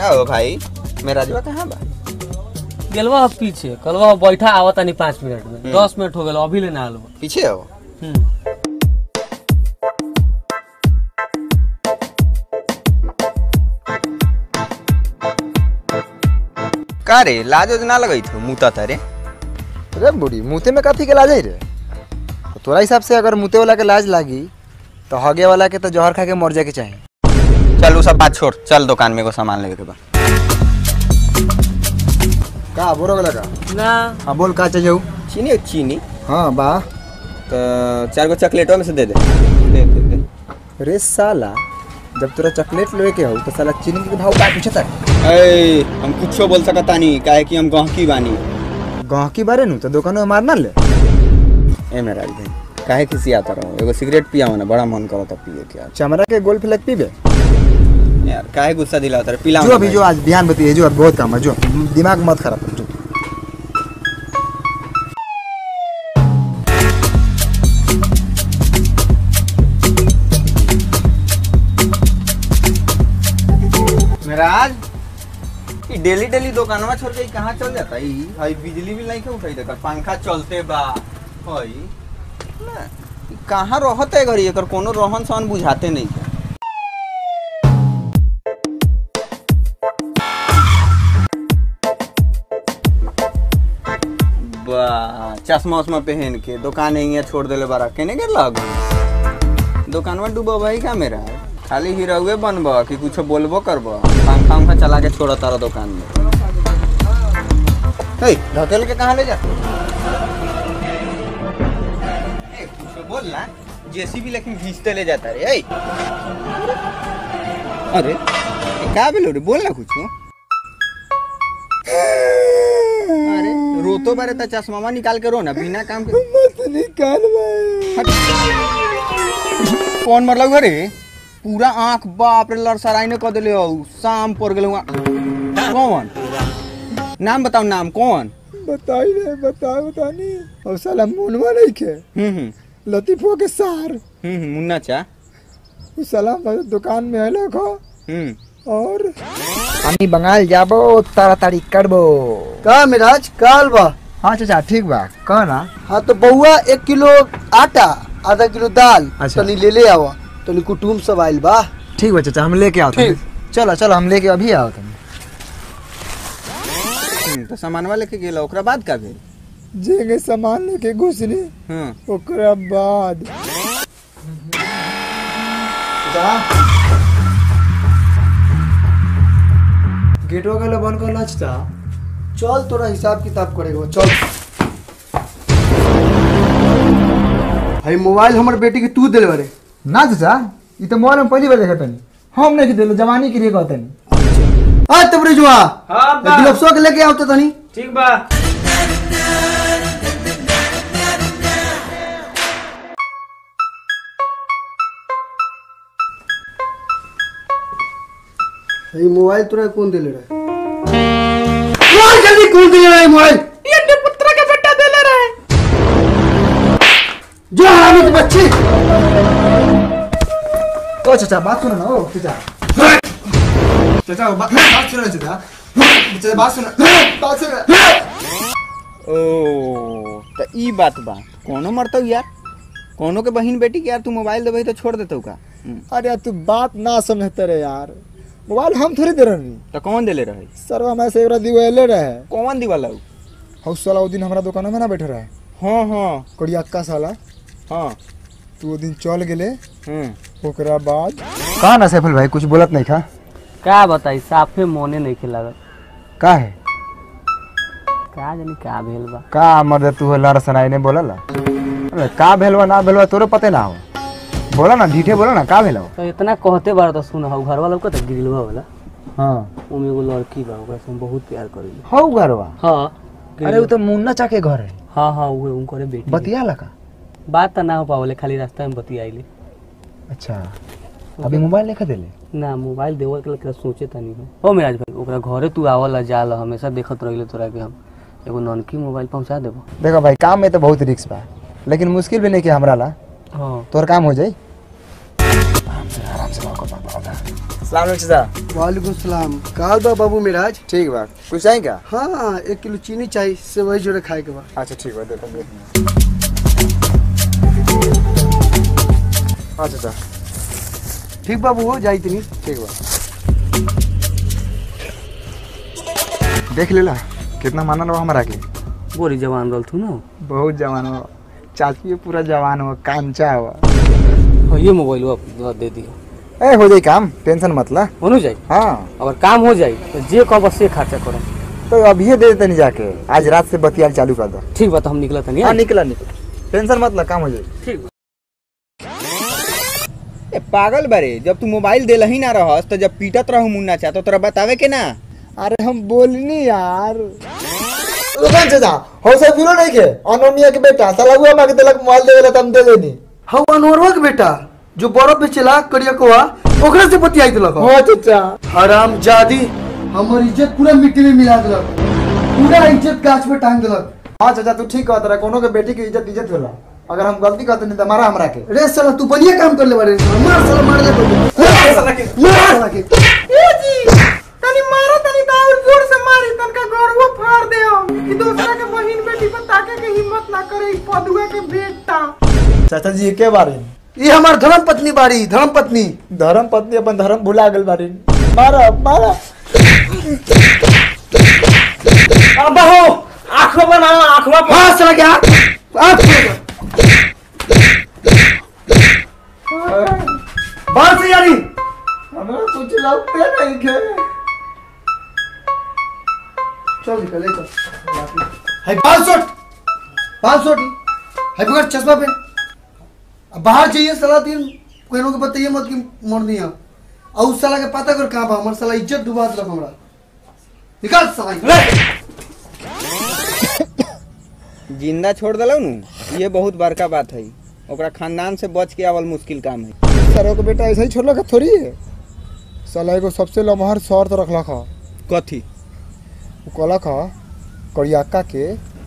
का हो भाई मेरा राजवा कहाँ बा? गेलवा पीछे कलवा बैठा आवता नहीं 5 मिनट में 10 मिनट हो गए अभी लेना आलवा पीछे हो। का रे लाज ना लगई थो मुता तारे? अरे बुढ़ी मुते में कथी के लाज है रे? तो तोरा हिसाब से अगर मुते वाला के लाज लागी तो हगे वाला के तो जहर खा के मर जाए के चाहिए। चल वो सब बात छोड़, चल दुकान में को सामान लेवे के बा। का बोरो वाला का ना हाँ बोल का चाहिए? चीनी चीनी हाँ बा तो 4 गो चॉकलेटों में से दे दे। अरे साला जब तोरा चॉकलेट लेवे के हो तो साला चीनी के भाव का पूछता है? ए हम कुछ बोल सकता नहीं काहे कि हम गहकी बानी। गहकी बारे नु तो दुकान में मारना ले। ए मेरा भाई काहे किसी आता रहो एगो सिगरेट पिया ना बड़ा मन करता पिए के यार। चमड़ा के गोल फ्लैग पीबे यार काहे गुस्सा दिलाता रे पिला जो अभी जो आज ध्यान बतिए जो बहुत काम है जो दिमाग मत खराब कर जो। मेराज ये डेली डेली दुकानवा छोड़ के कहाँ चल जाता है? भाई बिजली भी नहीं के उठाई देकर पंखा चलते बा भाई ना कहाँ रहते घरी एकर कोनो रहन सहन बुझाते नहीं है। बा चश्मा उस्मा पहन के दुकान यहीं छोड़ देले बारा केने के लागू दुकानवा डूबा भाई का मेरा खाली हीरोए बनबा कि कुछ बोलबो करबा पंखा उंखा चला के छोड़ा तारा दुकान में। हे ढकेल के कहाँ ले जा? कुछ बोल ना जेसीबी लेकिन घींचते ले जाता रे। ए अरे क्या बोलो रे बोल ना कुछ। अरे रोतो बारे ता चश्मा निकाल के रो ना बिना काम के मत निकाल भाई। कौन मरल घरे पूरा आंख बाप रे लड़सराई ने कह दिले हो शाम पड़ गेल। कौन नाम बताओ नाम कौन? बताई रे बतानी और साला मुनवा नहीं के लतीफो के सार मुन्ना चा उस साला दुकान में आलो खो और আমি बंगाल जाबो ताड़ाताड़ी करबो का मिराज काल बा? हाँ चाचा ठीक बा कह ना। हाँ तो बउआ 1 किलो आटा आधा किलो दाल अच्छा। तनी ले आवा तनी कुटुम सब आइल बा। ठीक बा चाचा हम लेके आओ चलो चलो हम लेके अभी आओ तुम। तो सामानवा लेके गेला ओकरा बाद का भेल? जेंगे सामान लेके घुसनी ओकरा बाद गेटवा के बंद कर लचता। चल तोरा हिसाब किताब करेगा चल। भाई मोबाइल हमर बेटी के तू दिल बारे ना चाचा ये तो मोबाइल में पहली बार देखा तनी हम नहीं दिलो जवानी के लिए कहतनी। आ तब रे जुआ हां बा ग्लव्स के लेके आवत तनी। ठीक बा भाई मोबाइल तोरा कौन दिले रे? मोबाइल जल्दी कौन दिले रे मोबाइल? ये ने पुत्र का बेटा देले रहे जो हरामी के बच्चे। ओ चाचा बात सुनो ना ओ चाचा चाचा बात सुनो ना चाचा बात सुनो। ओ तो ई बात बा कोनो मरतो यार कोनो के बहन बेटी के यार तू मोबाइल देबे तो छोड़ देतो का? अरे तू बात ना समझते रे यार मोबाइल हम थोड़ी दे रही तो कौन देले रहे? सरवा में से एकरा दिवाले रहे। कौन दीवाला? हाउस वाला वो दिन हमारा दुकान में ना बैठे रहे। हाँ हाँ कोड़िया का साला हाँ तू वो दिन चल गेले ओकरा बाद का ना सैफुल भाई कुछ बोलत नहीं था का बताई साफे मोने नहीं खिलागत का है का जानी का भेल बा का मर्द तू लड़ सनाई ने बोलला अरे का भेलवा ना भेलवा तोरे पते ना हो बोला ना ढीठे बोला ना का भेलवा तो इतना कहते बार तो सुन हो घर वाला को तो गिरलवा वाला हां ओमे एगो लड़की बा ओकरा से हम बहुत प्यार करेली। हो घरवा हां अरे वो तो मुन्ना चा के घर है। हां हां वो उनकरे बेटी बतिया लगा बात तो ना हो पावले खाली रास्ता में बतियाइले। अच्छा अभी मोबाइल लेके देले ना मोबाइल देवल के लेकर सोचे त नहीं हो मिराज भाई ओकरा घरे तू आवला जाला हमेशा देखत रहिले तोरा के हम एगो ननकी मोबाइल पहुंचा देबो। देखो भाई काम में तो बहुत रिस्क बा लेकिन मुश्किल भी नहीं कि हमरा ला हां तोर काम हो जाई। आराम से सलाम चाचा। वालेकुम सलाम। काल बा बाबू मिराज। ठीक बा, कुछ चाहिए क्या? हाँ 1 किलो चीनी चाहिए, सेवई जोड़े खाए के बा। अच्छा ठीक बा, देखो हाँ चाचा। ठीक बाबू हो जाई तनी। ठीक बा, देख लेला कितना मानल हो हमारा के। बोरी जवान रहल थू ना। बहुत जवान हो चाची, पूरा जवान हो, कांचा हो। हाँ ये मोबाइल दे दियो। ए हो जाए काम, टेंशन मत ला। हो जाए। हाँ अगर काम हो जाए तो जे कब से खर्चा करम। तो अभी दे देते नहीं जाके, आज रात से बतियाल चालू कर दो। ठीक बात, हम निकला था नहीं। हाँ निकला, टेंशन मत ला, काम हो जाए। ठीक। ए पागल बारे, जब तू मोबाइल देला ही ना रहस तो जब पीटत रहू मुन्ना चा तो तोरा बतावे के ना। अरे हम बोलनी यार। दुकान से जा, हो से फिरो नहीं के अनोनिया के बेटा साला हुआ मांगे देलक मोबाइल देवेला त हम दे देनी। हाँ अनवरवा के बेटा जो बर्फ बेचेला करिया कोआ, ओकरा से बतियाई देलक। हां चाचा। हराम जादी, हमर इज्जत पूरा मिट्टी में मिला देलक, पूरा इज्जत गाछ पे टांग देलक। हां चाचा तू ठीक कहत रहा, कोनो के बेटी की इज्जत होला। अगर हम गलती करते नहीं तो मारा हमरा के। रे साला तू बढ़िया काम कर ले बारे, मार साला, मार ले मार साला के, मार साला के। ए जी तनी मारो, तनी तो और जोर से मारी, तनका गौरव फाड़ दे हम कि दूसरा के बहिन बेटी पर ताके के हिम्मत ना करे। ई पदुआ के बेटा चाचा जी के बारे ये हमार धर्म पत्नी बारी, धर्म पत्नी। धर्म पत्नी अपन धर्म भुला गेल बारे। मारा मारा। अब हो आंखों बना, आंखों हाँ साला के आप बाहर से यारी। हमरा कुछ लगते नहीं के। चल निकल, ले चल। हाय 500 हाय पकड़ चश्मा पे। अब बाहर जाइए साला, तीन कोई के बताइए मत कि मोड़ दिया। और उस साला के पता कर कहां बा, हमर साला इज्जत डुबा देलक हमरा। निकाल साला। जिंदा छोड़ दलो नु, ये बहुत बड़का बात है। ओकरा खानदान से बच के आवल मुश्किल काम है। सरो के बेटा ऐसा ही छोड़ला का थोड़ी है। साला एगो सबसे लमहर शर्त रखला खा। कथी? उ कहला खा करियाका के